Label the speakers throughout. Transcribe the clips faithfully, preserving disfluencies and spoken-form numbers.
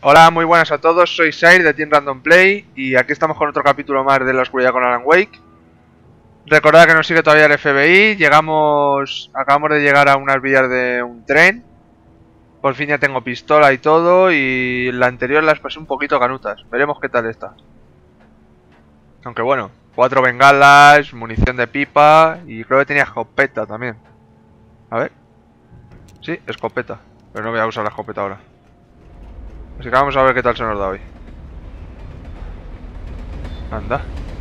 Speaker 1: Hola, muy buenas a todos, soy Sair de Team Random Play y aquí estamos con otro capítulo más de La Oscuridad con Alan Wake. Recordad que nos sigue todavía el F B I, llegamos, acabamos de llegar a unas vías de un tren. Por fin ya tengo pistola y todo y la anterior las pasé un poquito canutas, veremos qué tal está. Aunque bueno, cuatro bengalas, munición de pipa y creo que tenía escopeta también. A ver, sí, escopeta, pero no voy a usar la escopeta ahora. Así que vamos a ver qué tal se nos da hoy. Anda.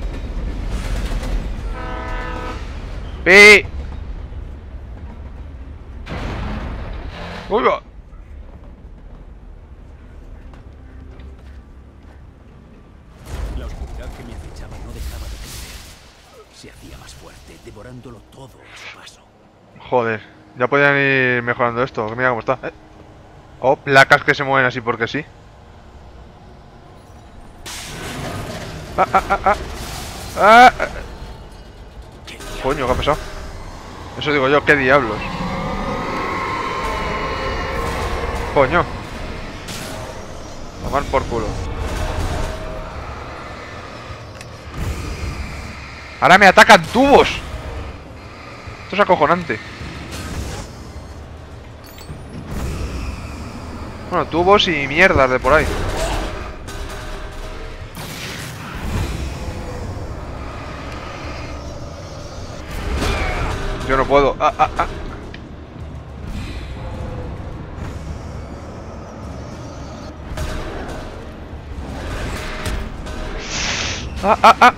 Speaker 1: ¡Pi! ¡Uy, va!
Speaker 2: La oscuridad que me acechaba no dejaba de crecer. Se hacía más fuerte, devorándolo todo a su paso.
Speaker 1: Joder, ya podían ir mejorando esto. Mira cómo está. ¿Eh? Oh, placas que se mueven así porque sí. Ah, ah, ah, ah. Ah, ah. Coño, ¿qué ha pasado? Eso digo yo, ¿qué diablos? Coño. Tomar por culo. Ahora me atacan tubos. Esto es acojonante. Bueno, tubos y mierdas de por ahí. Yo no puedo. Ah, ah, ah. Ah, ah, ah.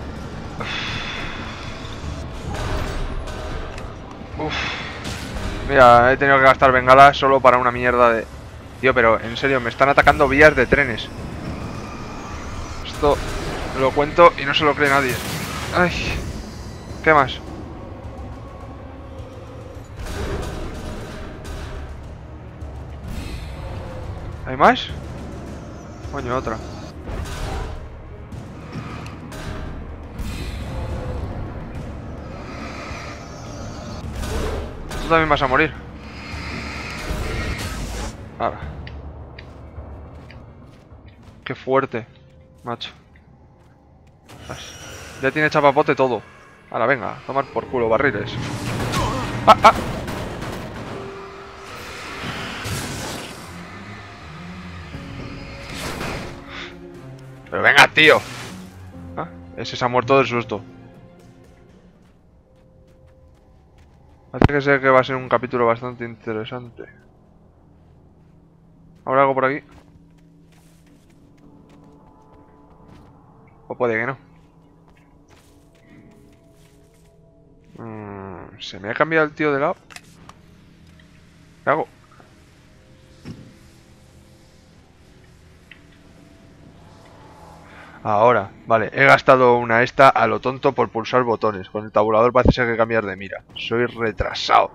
Speaker 1: Uf. Mira, he tenido que gastar bengalas solo para una mierda de... Tío, pero en serio, me están atacando vías de trenes. Esto lo cuento y no se lo cree nadie. Ay. ¿Qué más? ¿Hay más? Coño, otra. Tú también vas a morir. Ahora. Qué fuerte, macho. Ya tiene chapapote todo. Ahora, venga, a tomar por culo, barriles. ¡Ah, ah! Pero venga, tío. Ah, ese se ha muerto del susto. Parece que sé que va a ser un capítulo bastante interesante. ¿Habrá algo por aquí? O puede que no. Mm, ¿Se me ha cambiado el tío de lado? ¿Qué hago? Ahora, vale, he gastado una esta a lo tonto por pulsar botones. Con el tabulador parece ser que cambiar de mira. Soy retrasado.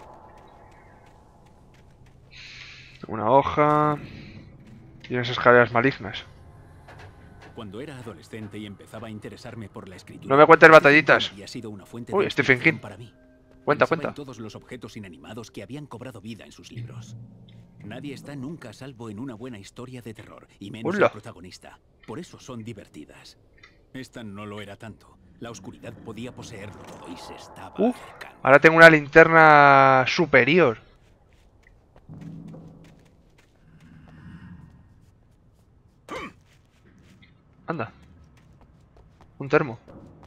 Speaker 1: Una hoja. Y unas escaleras malignas.
Speaker 2: Cuando era adolescente y empezaba a interesarme por la escritura,
Speaker 1: No me cuentes batallitas.
Speaker 2: había sido una fuente
Speaker 1: Uy,
Speaker 2: de
Speaker 1: Stephen King.
Speaker 2: para mí.
Speaker 1: Cuenta,
Speaker 2: Pensaba
Speaker 1: cuenta.
Speaker 2: en todos los objetos inanimados que habían cobrado vida en sus libros. Nadie está nunca a salvo en una buena historia de terror, y menos
Speaker 1: Hola.
Speaker 2: el protagonista. Por eso son divertidas. Esta no lo era tanto. La oscuridad podía poseerlo todo y se estaba
Speaker 1: Uf,
Speaker 2: acercando.
Speaker 1: ahora tengo una linterna superior. Anda. Un termo.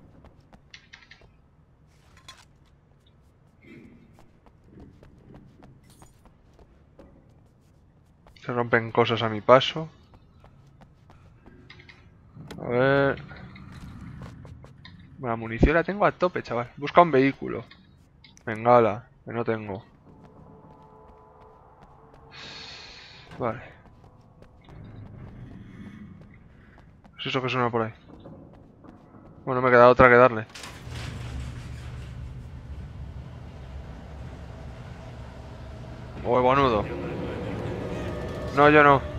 Speaker 1: Se rompen cosas a mi paso. A ver... La munición la tengo a tope, chaval. Busca un vehículo. Bengala, que no tengo. Vale. ¿Es eso que suena por ahí? Bueno, me queda otra que darle. Huevonudo. No, yo no.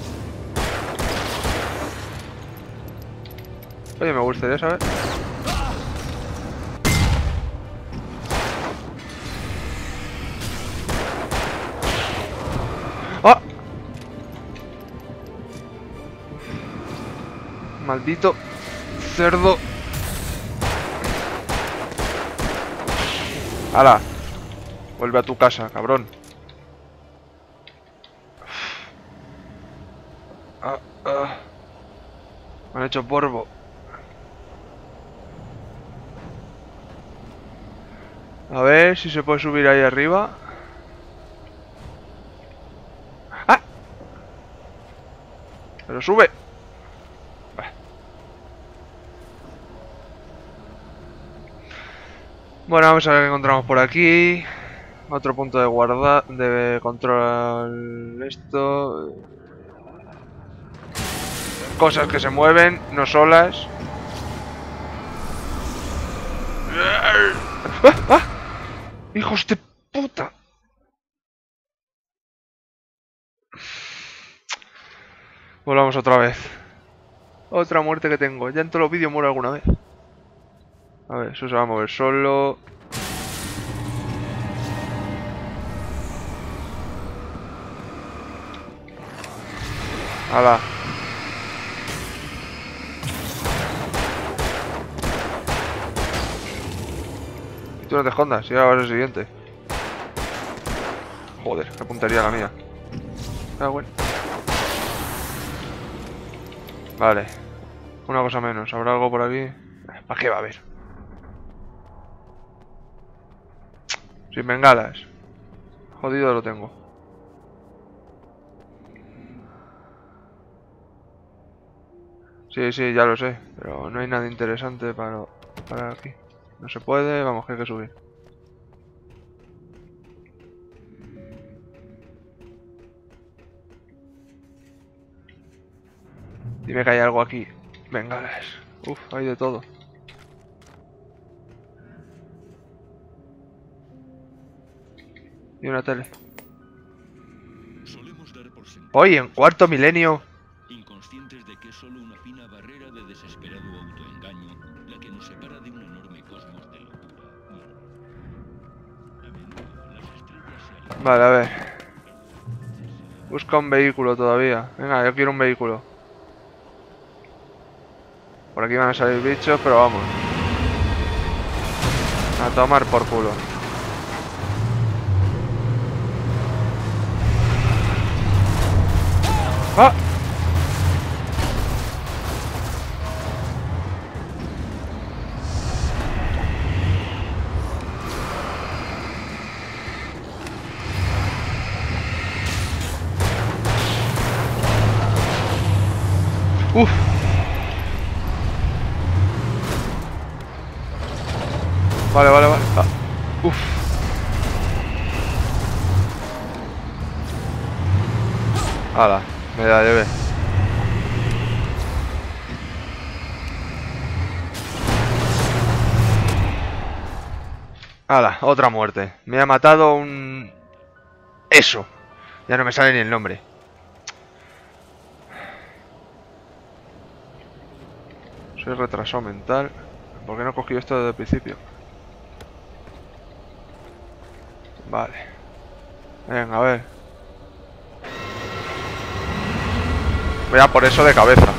Speaker 1: Oye, me gustaría saber. Maldito cerdo. ¡Hala! Vuelve a tu casa, cabrón. Ah, ah. Me han hecho polvo. A ver si se puede subir ahí arriba. ¡Ah! Pero sube. Bueno, vamos a ver qué encontramos por aquí. Otro punto de guarda, de control. Esto. Cosas que se mueven, no solas. ¡Ah! ¡Ah! ¡Hijos de puta! Volvamos otra vez. Otra muerte que tengo. Ya en todos los vídeos muero alguna vez. A ver, eso se va a mover solo. ¡Hala! Tú no te escondas, ya vas al siguiente. Joder, qué puntería la mía. Ah, bueno. Vale. Una cosa menos. ¿Habrá algo por aquí? ¿Para qué va a haber? Sin bengalas. Jodido lo tengo. Sí, sí, ya lo sé. Pero no hay nada interesante para, para aquí. No se puede, vamos, que hay que subir. Dime que hay algo aquí. Bengalas. Uf, hay de todo. Y una tele. Hoy, en cuarto milenio.
Speaker 2: Inconscientes de que es solo una fina barrera de desesperado autoengaño la que nos separa de un enorme cosmos de locura.
Speaker 1: Vale, a ver. Busca un vehículo todavía. Venga, yo quiero un vehículo. Por aquí van a salir bichos, pero vamos. A tomar por culo. ¡Ah! Uf. Vale, vale, vale. Ah. Uf. Hala, me la llevé. Hala, otra muerte. Me ha matado un... Eso. Ya no me sale ni el nombre. Soy retrasado mental. ¿Por qué no cogí esto desde el principio? Vale. Venga, a ver. Voy a por eso de cabeza.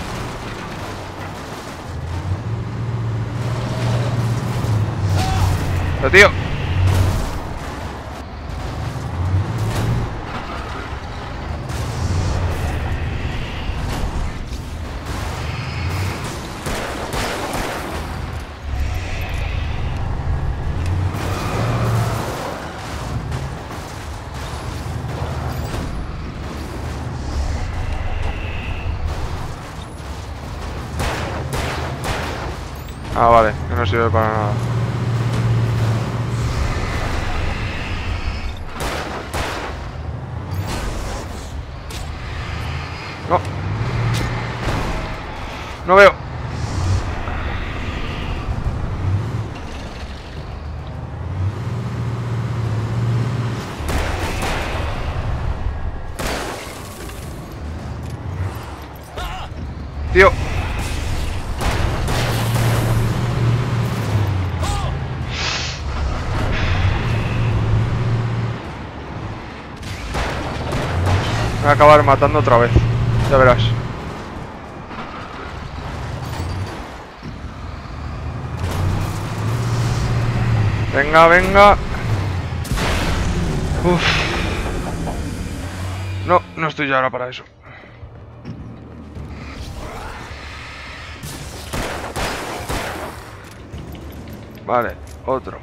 Speaker 1: Pero tío. Ah, vale, que no sirve para nada. No. No veo. Tío. Me voy a acabar matando otra vez. Ya verás. Venga, venga. Uf. No, no estoy yo ahora para eso. Vale, otro.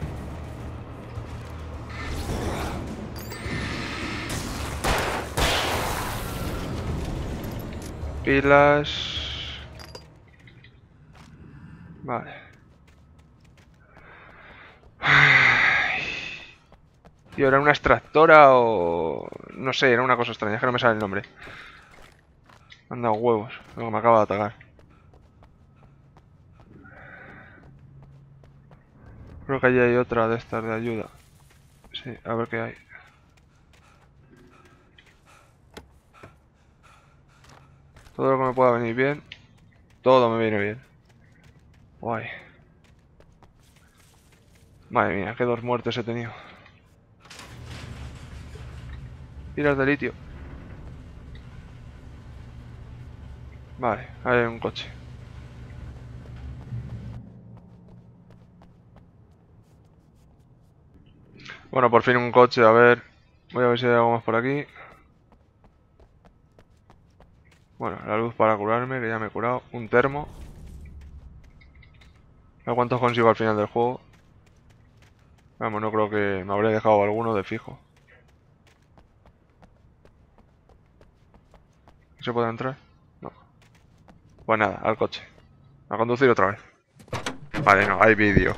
Speaker 1: Pilas. Vale. Tío, ¿era una extractora o...? No sé, era una cosa extraña, es que no me sale el nombre. Me han dado huevos, lo que me acaba de atacar. Creo que allí hay otra de estas de ayuda. Sí, a ver qué hay. Todo lo que me pueda venir bien. Todo me viene bien. Guay. Madre mía, qué dos muertes he tenido. Pilas de litio. Vale, ahí hay un coche. Bueno, por fin un coche, a ver. Voy a ver si hay algo más por aquí. Bueno, la luz para curarme, que ya me he curado. Un termo. A ver cuántos consigo al final del juego. Vamos, no creo que me habré dejado alguno de fijo. ¿Se puede entrar? No. Pues nada, al coche. A conducir otra vez. Vale, no, hay vídeo.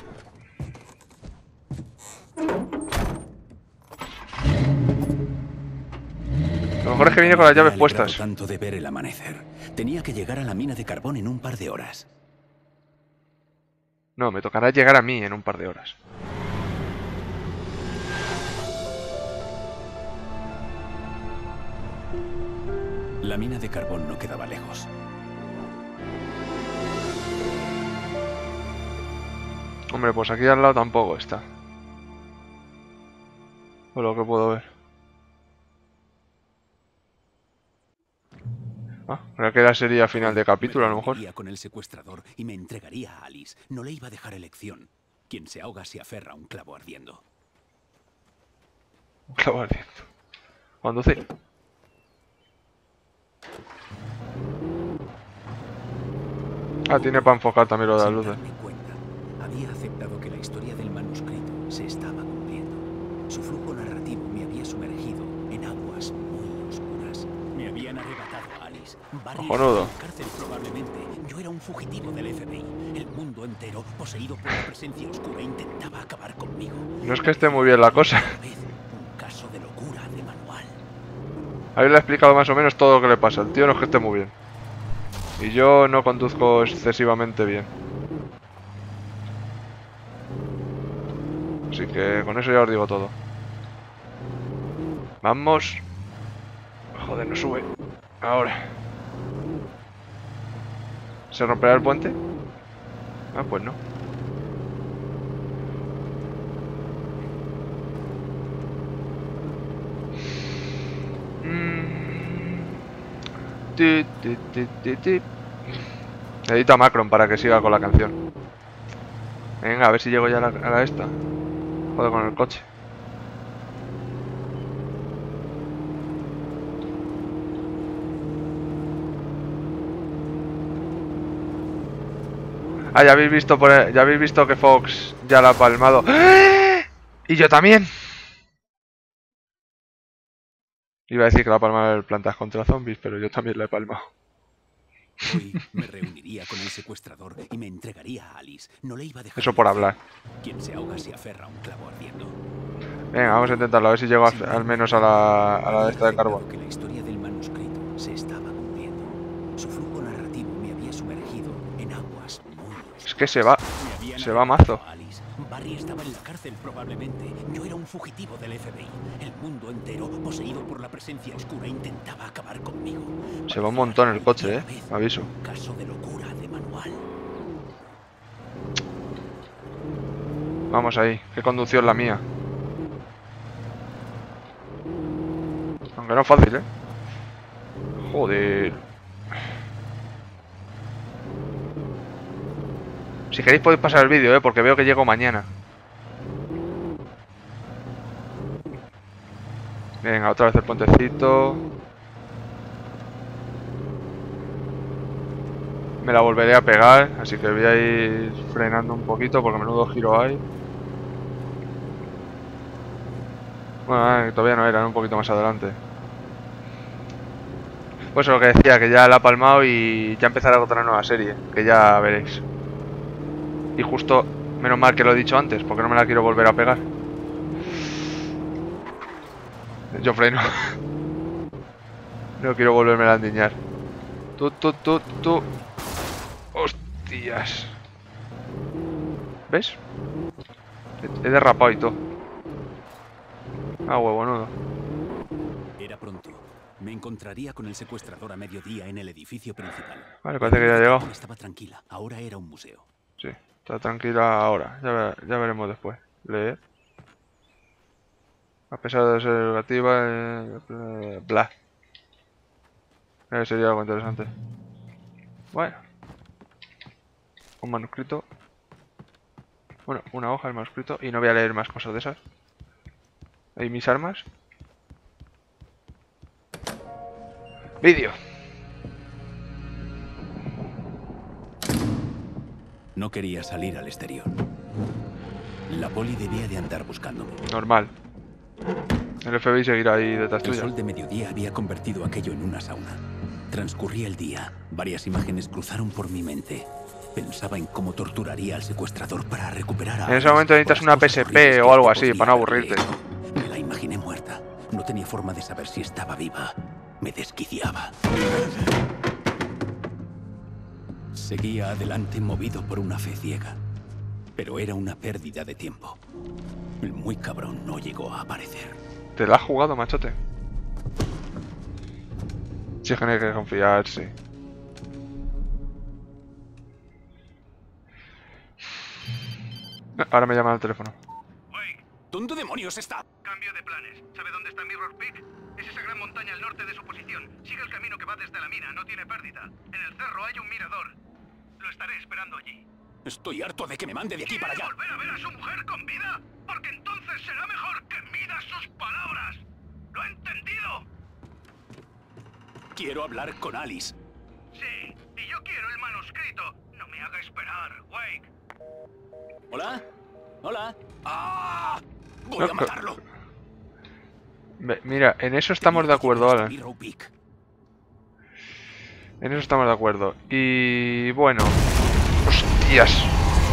Speaker 1: Lo mejor es que viene con las llaves puestas.
Speaker 2: Tanto de ver el amanecer. Tenía que llegar a la mina de carbón en un par de horas.
Speaker 1: No, me tocará llegar a mí en un par de horas.
Speaker 2: La mina de carbón no quedaba lejos.
Speaker 1: Hombre, pues aquí al lado tampoco está. Por lo que puedo ver. Ah, creo que era sería final de capítulo, a lo mejor.
Speaker 2: Me con el secuestrador y me entregaría a Alice. No le iba a dejar elección. Quien se ahoga se aferra a un clavo ardiendo.
Speaker 1: Un clavo ardiendo. Conducir. Ah, tiene para enfocar también lo de las luces.
Speaker 2: Sin darme cuenta, había aceptado que la historia del manuscrito se estaba cumpliendo. Su flujo narrativo me había sumergido en aguas muy oscuras. Me habían arrebatado a Alice. Barry estaba en la cárcel probablemente. Yo era un fugitivo del F B I. El mundo entero, poseído por la presencia oscura, intentaba acabar conmigo.
Speaker 1: No es que esté muy bien la cosa.
Speaker 2: Un caso de locura de manual.
Speaker 1: Ahí le he explicado más o menos todo lo que le pasa. El tío no es que esté muy bien. Y yo no conduzco excesivamente bien. Así que con eso ya os digo todo. Vamos. Joder, no sube. Ahora. ¿Se romperá el puente? Ah, pues no. Ti, ti, ti, ti, ti. Edito a Macron para que siga con la canción. Venga, a ver si llego ya a la, a la esta. Joder, con el coche. Ah, ya habéis visto por el, ya habéis visto que Fox ya la ha palmado. ¡Ah! Y yo también. Iba a decir que la ha palmado el Plantas contra Zombies, pero yo también la he palmado.
Speaker 2: Hoy me reuniría con el secuestrador y me entregaría a Alice. No le iba a dejar.
Speaker 1: Eso por hablar.
Speaker 2: Quien se ahoga se aferra a un clavo ardiendo.
Speaker 1: Venga, vamos a intentarlo, a ver si llego a, al menos a la, a la de esta de carbón.
Speaker 2: Que la historia del manuscrito se estaba cumpliendo. Su flujo narrativo me había sumergido en aguas muy oscuras.
Speaker 1: Es que se va, se va mazo.
Speaker 2: Barry estaba en la cárcel probablemente. Yo era un fugitivo del F B I. El mundo entero, poseído por la presencia oscura, intentaba acabar conmigo.
Speaker 1: Se va un montón el coche, eh. Aviso.
Speaker 2: Caso de locura de manual.
Speaker 1: Vamos ahí. Qué conducción la mía. Aunque no es fácil, eh. Joder. Si queréis podéis pasar el vídeo, eh, porque veo que llego mañana. Venga, otra vez el puentecito. Me la volveré a pegar, así que voy a ir frenando un poquito porque menudo giro hay. Bueno, eh, todavía no era, un poquito más adelante. Pues lo que decía, que ya la ha palmado y ya empezará otra nueva serie, que ya veréis. Y justo, menos mal que lo he dicho antes, porque no me la quiero volver a pegar. Yo freno. No quiero volverme a endiñar. Tú, tú, tú, tú. Hostias. ¿Ves? He derrapado y todo. Ah, huevonudo.
Speaker 2: Era pronto. Me encontraría con el secuestrador a mediodía en el edificio principal.
Speaker 1: Vale, parece que ya ha llegado.
Speaker 2: Estaba tranquila. Ahora era un museo.
Speaker 1: Sí, está tranquila ahora. Ya, ver, ya veremos después. Leer. A pesar de ser negativa, eh, eh, bla. Eh, sería algo interesante. Bueno. Un manuscrito. Bueno, una hoja del manuscrito. Y no voy a leer más cosas de esas. ¿Y mis armas? Vídeo.
Speaker 2: No quería salir al exterior. La poli debía de andar buscándome.
Speaker 1: Normal. El F B I seguirá ahí detrás tuya.
Speaker 2: El sol de mediodía había convertido aquello en una sauna. Transcurría el día. Varias imágenes cruzaron por mi mente. Pensaba en cómo torturaría al secuestrador para recuperar a...
Speaker 1: En ese momento necesitas una P S P o algo así para no aburrirte.
Speaker 2: Me la imaginé muerta. No tenía forma de saber si estaba viva. Me desquiciaba. Seguía adelante movido por una fe ciega. Pero era una pérdida de tiempo. El muy cabrón no llegó a aparecer.
Speaker 1: Te la has jugado, machote. Sí, que hay que confiar, sí. Ahora me llaman al teléfono.
Speaker 3: Wake,
Speaker 2: ¿Dónde demonios está?
Speaker 3: cambio de planes. ¿Sabe dónde está Mirror Peak? Es esa gran montaña al norte de su posición. Sigue el camino que va desde la mina, no tiene pérdida. En el cerro hay un mirador. Lo estaré esperando allí.
Speaker 2: Estoy harto de que me mande de aquí para allá.
Speaker 3: ¿Quiere volver a ver a su mujer con vida? Porque entonces será mejor que mida sus palabras. ¿Lo ha entendido?
Speaker 2: Quiero hablar con Alice.
Speaker 3: Sí, y yo quiero el manuscrito. No me haga esperar, Wake.
Speaker 2: ¿Hola? ¿Hola? ¡Ah! Voy
Speaker 1: No,
Speaker 2: a matarlo.
Speaker 1: Me- Mira, en eso estamos de acuerdo, Alan.
Speaker 2: Mirror Peak.
Speaker 1: En eso estamos de acuerdo. Y bueno. Hostias.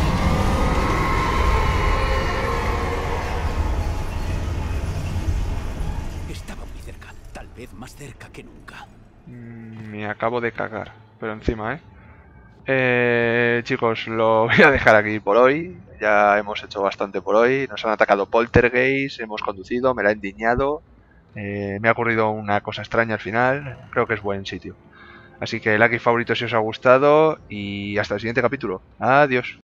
Speaker 2: Estaba muy cerca, tal vez más cerca que nunca.
Speaker 1: Mm, Me acabo de cagar. Pero encima, ¿eh? Eh, chicos, lo voy a dejar aquí por hoy. Ya hemos hecho bastante por hoy. Nos han atacado poltergeist, hemos conducido, me la he endiñado. Eh, me ha ocurrido una cosa extraña al final. Creo que es buen sitio. Así que like y favorito si os ha gustado. Y hasta el siguiente capítulo. Adiós.